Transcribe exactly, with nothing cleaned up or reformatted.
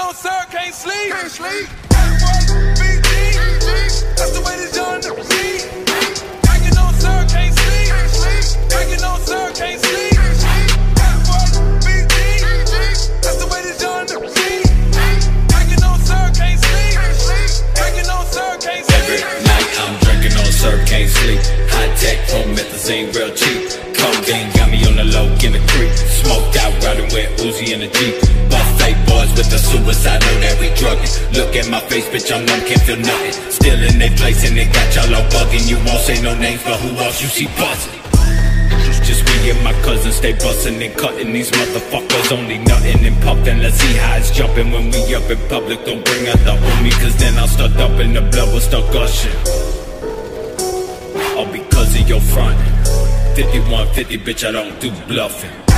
on, sir, can't sleep. Can't sleep. B G, that's the way this young nigga see. Packing on, sir, can't sleep. Can't sleep. Packing on, sir, can't sleep. Can't sleep. B G, that's the way this young nigga see. Packing on, sir, can't sleep. Can't sleep. Packing on, sir, can't Every sleep. night I'm drinking on syrup, can't sleep. High tech, promethazine, real cheap. Codeine got me on the low in the creek. Smoked out, riding with Uzi in a Jeep. Buffet boys with the suicide, know that we drugging. Look at my face, bitch, I'm numb, can't feel nothing. Still in they place and they got y'all all bugging. You won't say no names, but who else you see buzzing? Just we and my cousins stay bustin' and cutting. These motherfuckers only nuttin' and puffin'. Let's see how it's jumpin' when we up in public. Don't bring out the homie, cause then I'll start dumping. The blood will start gushing. All because of your front. Fifty-one fifty, bitch, I don't do bluffing.